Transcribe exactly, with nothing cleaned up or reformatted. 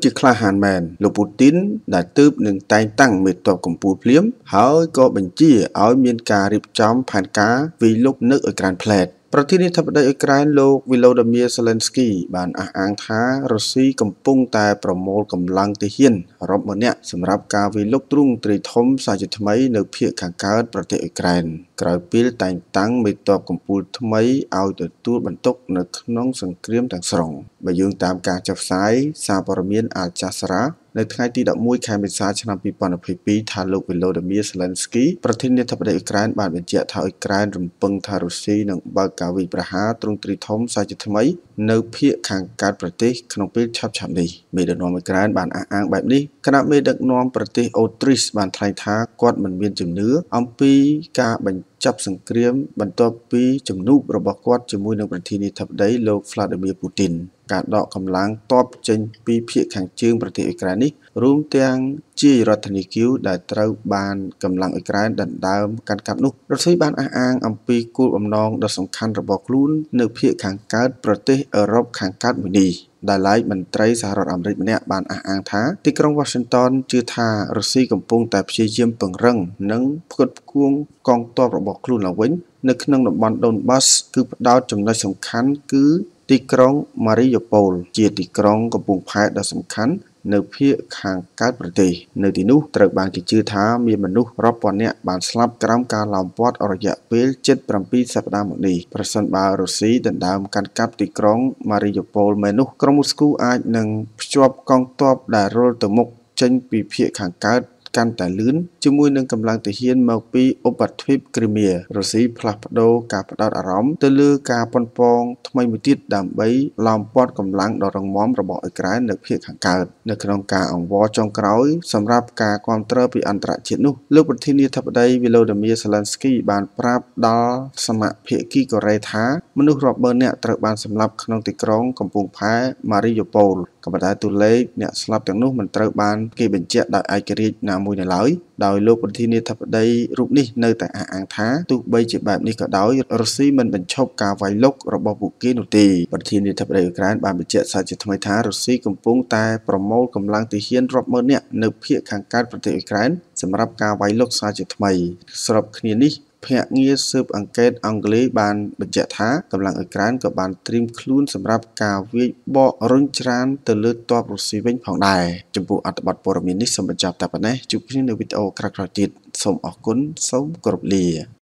ជាក្លាហានមែនលោកពូទីនដែលទើបនឹងតែងតាំងមេតបកម្ពុជាភ្លាមហើយក៏បញ្ជាឲ្យមានការរៀបចំផែនការវិលុកនៅអ៊ុយក្រែនផ្លែតប្រធានាធិបតីអ៊ុយក្រែនលោក Volodymyr Zelensky បានអះអាងថារុស្ស៊ីកំពុងតែប្រមូលកម្លាំងទាហានរាប់ម៉ឺននាក់សម្រាប់ការវាយលុកទ្រង់ទ្រាយធំសាជាថ្មីនៅភាគខាងកើតប្រទេសអ៊ុយក្រែនក្រោយពេលតែងតាំងមេតបកម្ពុជាថ្មីឲ្យទទួលបន្ទុកនៅក្នុងសង្គ្រាមទាំងស្រុងបើយោងតាមការចុះផ្សាយសារព័ត៌មាន Al Jazeera នៅថ្ងៃទីដប់មួយខែមេសាឆ្នាំពីរពាន់ម្ភៃពីរថាលោក Volodymyr Zelensky ប្រធានាធិបតីអ៊ុយក្រែនបានបញ្ជាក់ថាអ៊ុយក្រែនរំពឹងថារុស្ស៊ីនឹងបើកការវាយប្រហារទ្រង់ទ្រាយធំសាជាថ្មីនៅភាគខាងកើតប្រទេសក្នុងពេលឆាប់ៗនេះមេដឹកនាំអ៊ុយក្រែនបានអះអាងបែបនេះគណៈមេដឹកនាំប្រទេសអូទ្រីសបានថ្លែងថាគាត់មិនមានជំនឿអំពីការបញ្ចប់សង្គ្រាមបន្ទាប់ពីជំនួបរបស់គាត់ជាមួយនឹងប្រធានាធិបតីលោក Vladimir Putin ការដកកម្លាំងទ័ពចេញពីភាគខាងជើងប្រទេសអ៊ុយក្រែននេះរួមទាំងជារដ្ឋធានីគីវដែលត្រូវបានកម្លាំងអ៊ុយក្រែនដណ្ដើមកាន់កាប់នោះរុស្ស៊ីបានអះអាងអំពីគោលបំណងដ៏សំខាន់របស់ខ្លួននៅភាគខាងកើតប្រទេសអឺរ៉ុបខាងកើតមួយនេះដែលឡែកមន្ត្រីសហរដ្ឋអាមេរិកម្នាក់បានអះអាងថាទីក្រុង Washington ជឿថារុស្ស៊ីកំពុងតែព្យាយាមពង្រឹងនិងផ្គត់ផ្គង់កងទ័ពរបស់ខ្លួនឡើងវិញនៅក្នុងតំបន់ Donbas គឺផ្ដោតចំណុចសំខាន់គឺទីក្រុង Mariupol ជាទីក្រុងកំពង់ផែដ៏សំខាន់នៅភាគខាងកើតប្រទេសនៅទីនោះត្រូវបានគេជឿថាមានមនុស្សរាប់ពាន់នាក់បានស្លាប់ក្រោមការឡោមព័ទ្ធរយៈពេលជិតប្រាំពីរសប្តាហ៍មកនេះប្រសិនបើរុស្ស៊ីដណ្ដើមកាន់កាប់ទីក្រុង Mariupol មែននោះក្រុងមូស្គូអាចនឹងភ្ជាប់កងទ័ពដែលរុលទៅមុខចេញពីភាគខាងកើតកាន់តែលឿនជាមួយនឹងកម្លាំងទាហានមកពីឧបទ្វីបគ្រីមៀរុស្ស៊ីផ្លាស់ប្ដូរការផ្ដោតអារម្មណ៍ទៅលើការប៉ុនប៉ងថ្មីមួយទៀតដើម្បីឡោមព័ទ្ធកម្លាំងដ៏រឹងមាំរបស់អ៊ុយក្រែននៅភាគខាងកើតនៅក្នុងការអង្វរចុងក្រោយសម្រាប់ការគាំទ្រពីអន្តរជាតិនោះលោកប្រធានាធិបតី Volodymyr Zelensky បានប្រាប់ដល់សមាភាគីកូរ៉េថាមនុស្សរាប់ម៉ឺននាក់ត្រូវបានសម្លាប់ក្នុងទីក្រុងកំពង់ផែ Mariupol ក៏ប៉ុន្តែតួលេខអ្នកស្លាប់ទាំងនោះមិនត្រូវបានគេបញ្ជាក់ដោយឯករាជ្យណាមួយនៅឡើយដោយលោកប្រធានាធិបតីរូបនេះនៅតែអះអាងថាទោះបីជាបែបនេះក៏ដោយរុស្ស៊ីមិនបញ្ឈប់ការវាយលុករបស់ពួកគេនោះទេប្រធានាធិបតីអ៊ុយក្រែនបានបញ្ជាក់សារជាថ្មីថារុស្ស៊ីកំពុងតែប្រមូលកម្លាំងទាហានរាប់ម៉ឺននាក់នៅភាគខាងកើតប្រទេសអ៊ុយក្រែនសម្រាប់ការវាយលុកសារជាថ្មីស្របគ្នានេះភ្នាក់ងារស៊ើបអង្កេតអង់គ្លេសបានបញ្ជាក់ថាកម្លាំងអ៊ុយក្រែនក៏បានត្រៀមខ្លួនសម្រាប់ការវាយបករុញច្រានទៅលើទ័ពរុស្ស៊ីវិញផងដែរចំពោះអត្ថបទព័ត៌មាននេះសូមបញ្ចប់តែប៉ុណ្ណេះជួបគ្នានៅវីដេអូក្រោយៗទៀតសូមអរគុណសូមគោរពលា